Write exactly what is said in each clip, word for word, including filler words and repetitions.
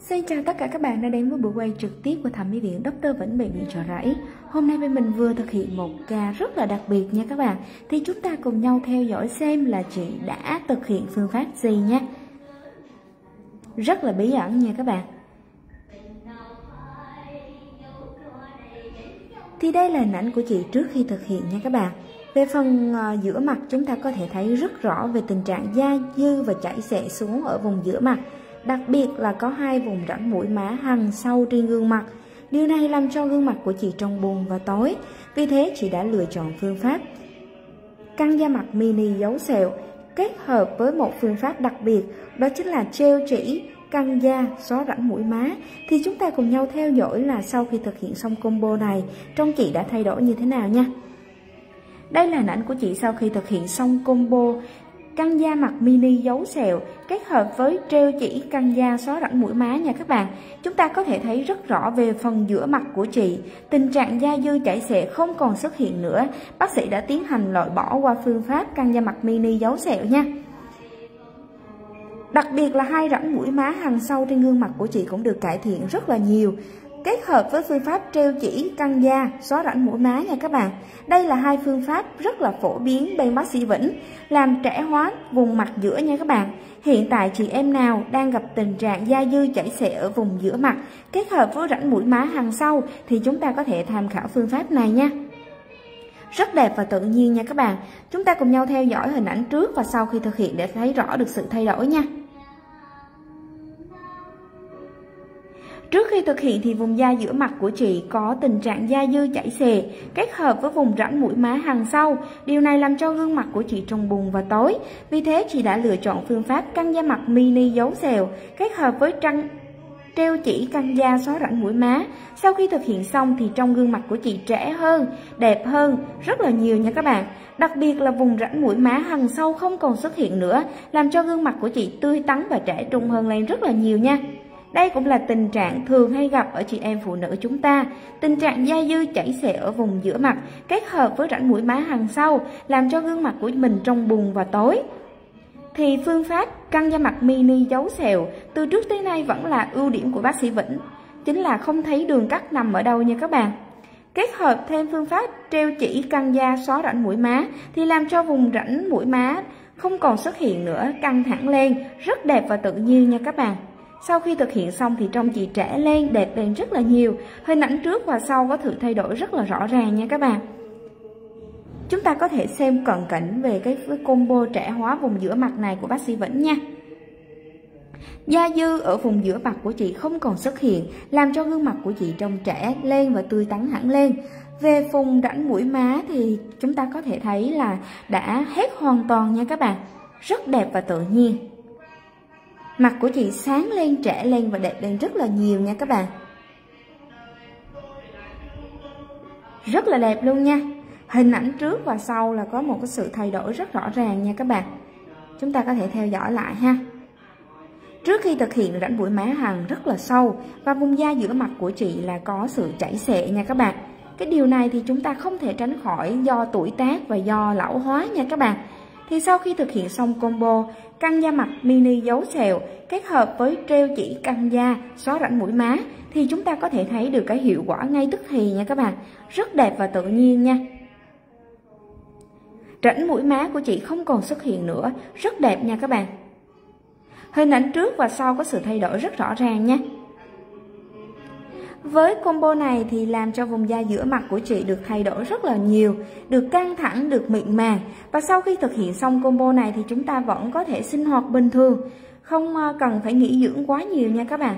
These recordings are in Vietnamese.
Xin chào tất cả các bạn đã đến với buổi quay trực tiếp của thẩm mỹ viện Doctor Vĩnh Bệnh viện Chợ Rẫy. Hôm nay bên mình vừa thực hiện một ca rất là đặc biệt nha các bạn. Thì chúng ta cùng nhau theo dõi xem là chị đã thực hiện phương pháp gì nhé. Rất là bí ẩn nha các bạn. Thì đây là hình ảnh của chị trước khi thực hiện nha các bạn. Về phần uh, giữa mặt chúng ta có thể thấy rất rõ về tình trạng da dư và chảy xệ xuống ở vùng giữa mặt. Đặc biệt là có hai vùng rãnh mũi má hằn sâu trên gương mặt. Điều này làm cho gương mặt của chị trông buồn và tối. Vì thế chị đã lựa chọn phương pháp căng da mặt mini giấu sẹo kết hợp với một phương pháp đặc biệt, đó chính là treo chỉ căng da xóa rãnh mũi má. Thì chúng ta cùng nhau theo dõi là sau khi thực hiện xong combo này trông chị đã thay đổi như thế nào nha. Đây là hình ảnh của chị sau khi thực hiện xong combo căng da mặt mini giấu sẹo kết hợp với treo chỉ căng da xóa rãnh mũi má nha các bạn. Chúng ta có thể thấy rất rõ về phần giữa mặt của chị, tình trạng da dư chảy xệ không còn xuất hiện nữa. Bác sĩ đã tiến hành loại bỏ qua phương pháp căng da mặt mini giấu sẹo nha. Đặc biệt là hai rãnh mũi má hằn sâu trên gương mặt của chị cũng được cải thiện rất là nhiều. Kết hợp với phương pháp treo chỉ căng da xóa rãnh mũi má nha các bạn. Đây là hai phương pháp rất là phổ biến bên bác sĩ Vĩnh, làm trẻ hóa vùng mặt giữa nha các bạn. Hiện tại chị em nào đang gặp tình trạng da dư chảy xệ ở vùng giữa mặt kết hợp với rãnh mũi má hằn sâu thì chúng ta có thể tham khảo phương pháp này nha. Rất đẹp và tự nhiên nha các bạn. Chúng ta cùng nhau theo dõi hình ảnh trước và sau khi thực hiện để thấy rõ được sự thay đổi nha. Trước khi thực hiện thì vùng da giữa mặt của chị có tình trạng da dư chảy xệ kết hợp với vùng rãnh mũi má hằn sâu. Điều này làm cho gương mặt của chị trông buồn và tối. Vì thế chị đã lựa chọn phương pháp căng da mặt mini giấu sẹo kết hợp với trăng treo chỉ căng da xóa rãnh mũi má. Sau khi thực hiện xong thì trong gương mặt của chị trẻ hơn, đẹp hơn rất là nhiều nha các bạn. Đặc biệt là vùng rãnh mũi má hằn sâu không còn xuất hiện nữa, làm cho gương mặt của chị tươi tắn và trẻ trung hơn lên rất là nhiều nha. Đây cũng là tình trạng thường hay gặp ở chị em phụ nữ chúng ta. Tình trạng da dư chảy xệ ở vùng giữa mặt kết hợp với rãnh mũi má hằn sâu làm cho gương mặt của mình trông buồn và tối. Thì phương pháp căng da mặt mini giấu sẹo từ trước tới nay vẫn là ưu điểm của bác sĩ Vĩnh, chính là không thấy đường cắt nằm ở đâu nha các bạn. Kết hợp thêm phương pháp treo chỉ căng da xóa rãnh mũi má thì làm cho vùng rãnh mũi má không còn xuất hiện nữa, căng thẳng lên, rất đẹp và tự nhiên nha các bạn. Sau khi thực hiện xong thì trông chị trẻ lên, đẹp lên rất là nhiều. Hình ảnh trước và sau có sự thay đổi rất là rõ ràng nha các bạn. Chúng ta có thể xem cận cảnh về cái combo trẻ hóa vùng giữa mặt này của bác sĩ Vĩnh nha. Da dư ở vùng giữa mặt của chị không còn xuất hiện, làm cho gương mặt của chị trông trẻ lên và tươi tắn hẳn lên. Về vùng rãnh mũi má thì chúng ta có thể thấy là đã hết hoàn toàn nha các bạn. Rất đẹp và tự nhiên. Mặt của chị sáng lên, trẻ lên và đẹp lên rất là nhiều nha các bạn. Rất là đẹp luôn nha. Hình ảnh trước và sau là có một cái sự thay đổi rất rõ ràng nha các bạn. Chúng ta có thể theo dõi lại ha. Trước khi thực hiện rãnh mũi má hằn rất là sâu và vùng da giữa mặt của chị là có sự chảy xệ nha các bạn. Cái điều này thì chúng ta không thể tránh khỏi do tuổi tác và do lão hóa nha các bạn. Thì sau khi thực hiện xong combo căng da mặt mini giấu sẹo kết hợp với treo chỉ căng da xóa rãnh mũi má thì chúng ta có thể thấy được cái hiệu quả ngay tức thì nha các bạn. Rất đẹp và tự nhiên nha. Rãnh mũi má của chị không còn xuất hiện nữa, rất đẹp nha các bạn. Hình ảnh trước và sau có sự thay đổi rất rõ ràng nha. Với combo này thì làm cho vùng da giữa mặt của chị được thay đổi rất là nhiều, được căng thẳng, được mịn màng. Và sau khi thực hiện xong combo này thì chúng ta vẫn có thể sinh hoạt bình thường, không cần phải nghỉ dưỡng quá nhiều nha các bạn.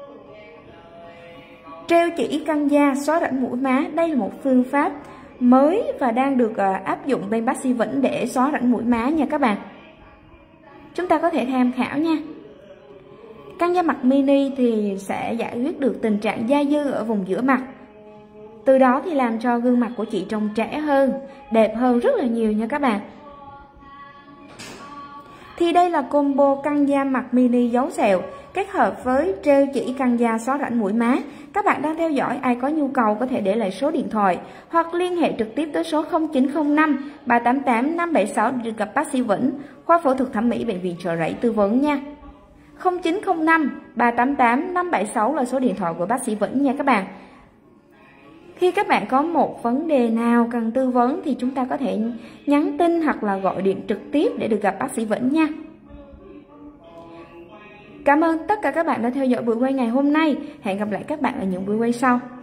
Treo chỉ căng da xóa rãnh mũi má, đây là một phương pháp mới và đang được áp dụng bên bác sĩ Vĩnh để xóa rãnh mũi má nha các bạn. Chúng ta có thể tham khảo nha. Căng da mặt mini thì sẽ giải quyết được tình trạng da dư ở vùng giữa mặt. Từ đó thì làm cho gương mặt của chị trông trẻ hơn, đẹp hơn rất là nhiều nha các bạn. Thì đây là combo căng da mặt mini giấu sẹo kết hợp với treo chỉ căng da xóa rãnh mũi má. Các bạn đang theo dõi, ai có nhu cầu có thể để lại số điện thoại hoặc liên hệ trực tiếp tới số không chín không năm ba tám tám năm bảy sáu để được gặp bác sĩ Vĩnh, khoa phẫu thuật thẩm mỹ bệnh viện Chợ Rẫy tư vấn nha. không chín không năm ba tám tám năm bảy sáu là số điện thoại của bác sĩ Vĩnh nha các bạn. Khi các bạn có một vấn đề nào cần tư vấn thì chúng ta có thể nhắn tin hoặc là gọi điện trực tiếp để được gặp bác sĩ Vĩnh nha. Cảm ơn tất cả các bạn đã theo dõi buổi quay ngày hôm nay. Hẹn gặp lại các bạn ở những buổi quay sau.